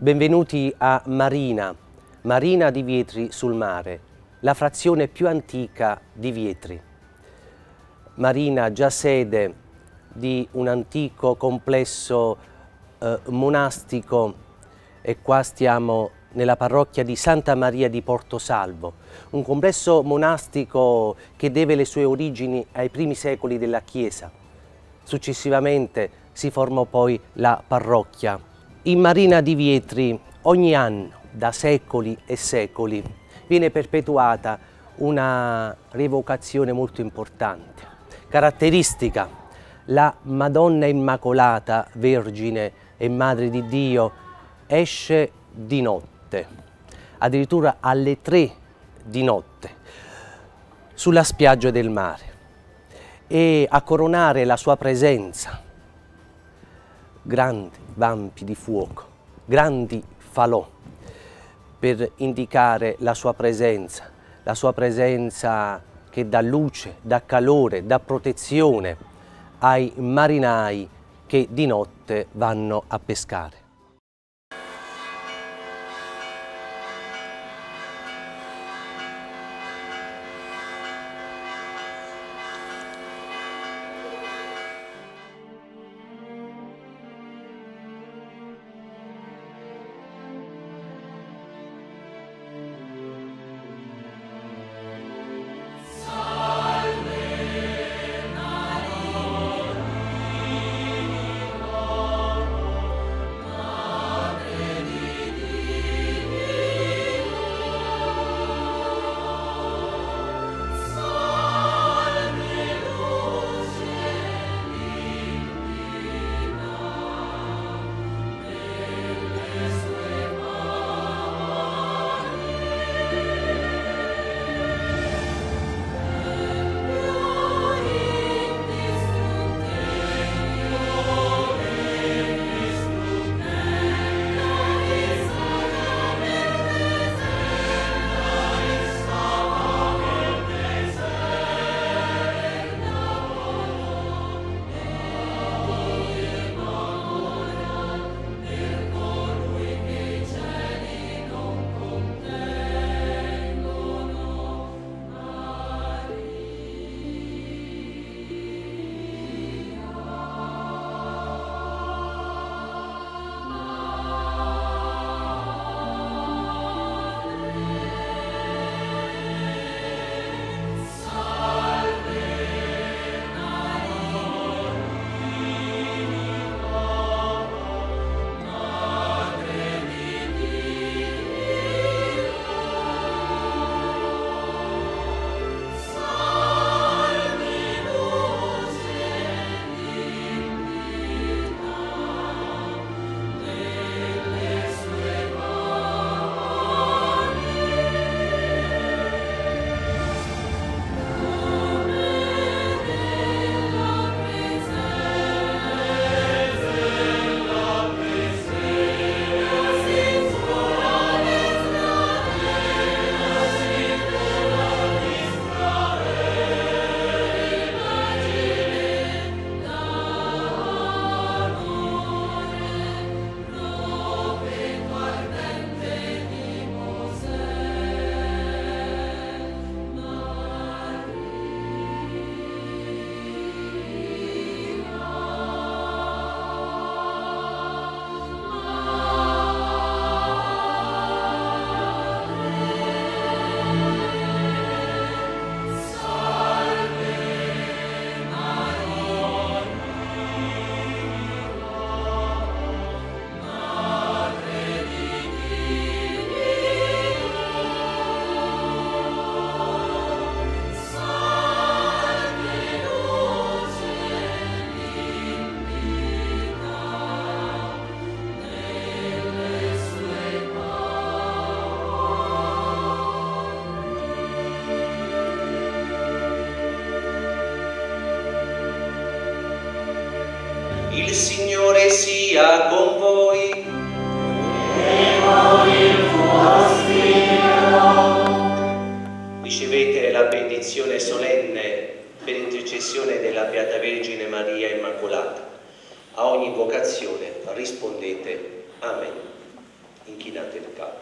Benvenuti a Marina, Marina di Vietri sul Mare, la frazione più antica di Vietri. Marina, già sede di un antico complesso monastico, e qua stiamo nella parrocchia di Santa Maria di Portosalvo, un complesso monastico che deve le sue origini ai primi secoli della Chiesa. Successivamente si formò poi la parrocchia. In Marina di Vietri ogni anno, da secoli e secoli, viene perpetuata una rievocazione molto importante, caratteristica. La Madonna Immacolata, Vergine e Madre di Dio, esce di notte, addirittura alle 3 di notte, sulla spiaggia del mare, e a coronare la sua presenza grandi vampi di fuoco, grandi falò, per indicare la sua presenza che dà luce, dà calore, dà protezione ai marinai che di notte vanno a pescare. Il Signore sia con voi. E con il tuo spirito. Ricevete la benedizione solenne per intercessione della Beata Vergine Maria Immacolata. A ogni vocazione rispondete Amen. Inchinate il capo.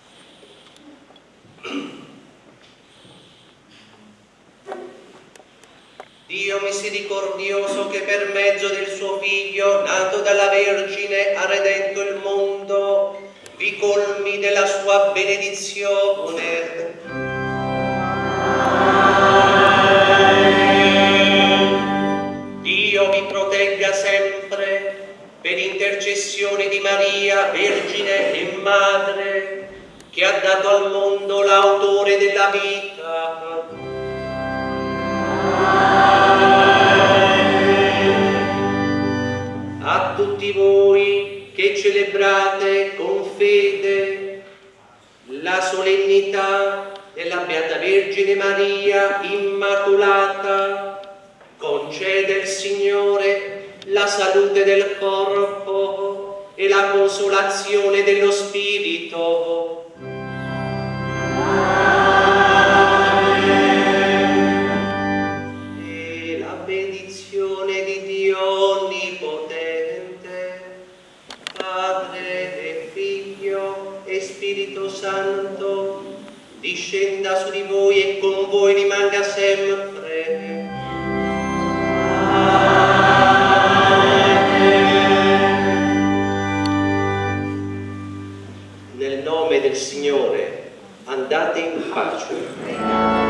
Dio misericordioso, che per mezzo del suo Figlio, nato dalla Vergine, ha redento il mondo, vi colmi della sua benedizione. Dio vi protegga sempre, per intercessione di Maria, Vergine e Madre, che ha dato al mondo l'autore della vita. A tutti voi che celebrate con fede la solennità della Beata Vergine Maria Immacolata, concede il Signore la salute del corpo e la consolazione dello spirito. E la benedizione di Dio Onnipotente, Padre e Figlio e Spirito Santo, discenda su di voi e con voi rimanga sempre. Nel nome del Signore, andate in pace.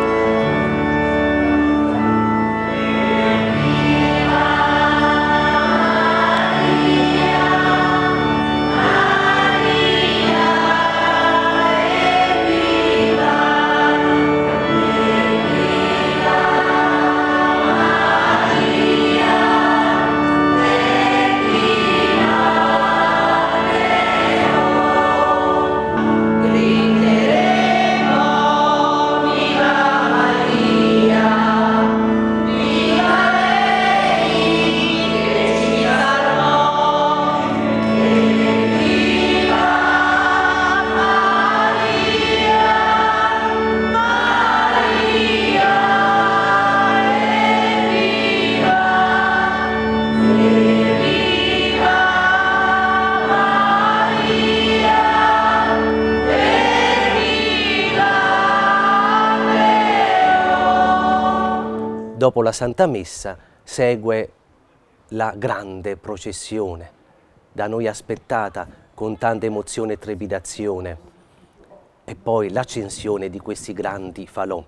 Dopo la Santa Messa segue la grande processione, da noi aspettata con tanta emozione e trepidazione, e poi l'accensione di questi grandi falò.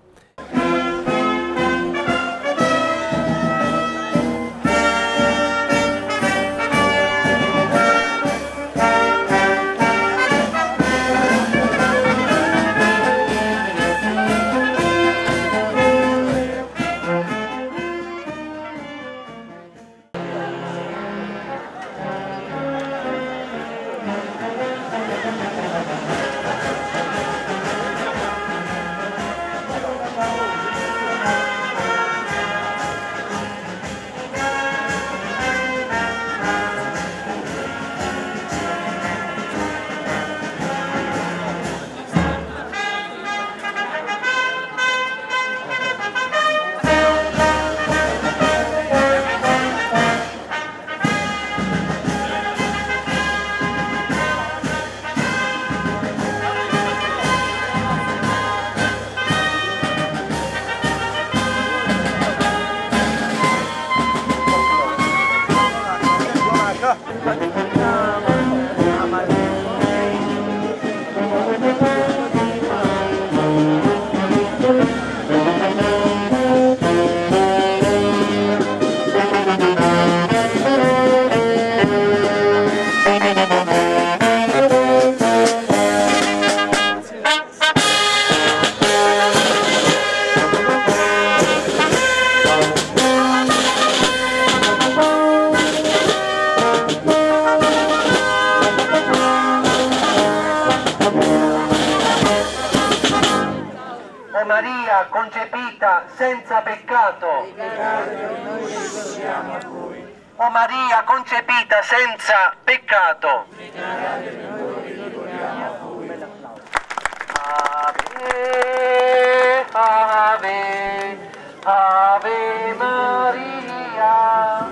Maria concepita senza peccato. O Maria concepita senza peccato. Ave, ave, ave Maria.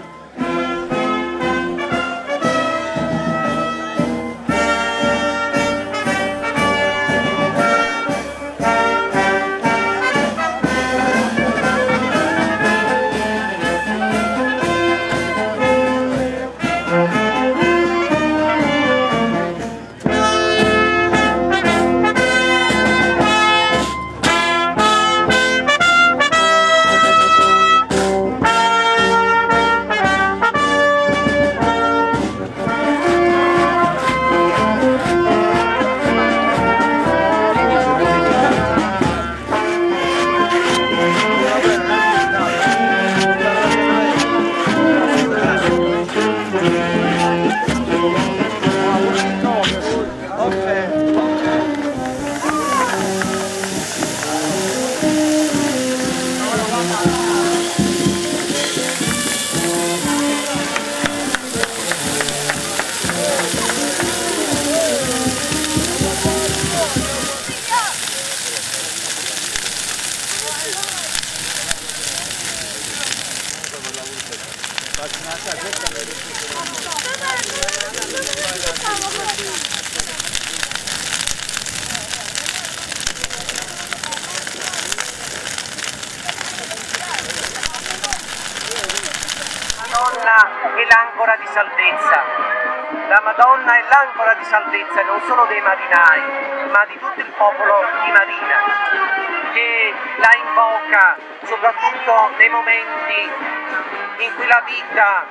Madonna è l'ancora di salvezza. La Madonna è l'ancora di salvezza non solo dei marinai, ma di tutto il popolo di Marina, che la invoca soprattutto nei momenti in cui la vita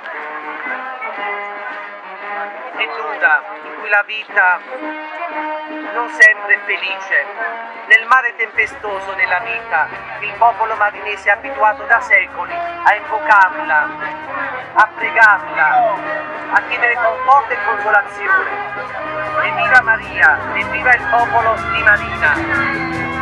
è dura, in cui la vita non sempre è felice. Nel mare tempestoso della vita, il popolo marinese è abituato da secoli a invocarla, a pregarla, a chiedere conforto e consolazione. Evviva Maria, evviva il popolo di Marina!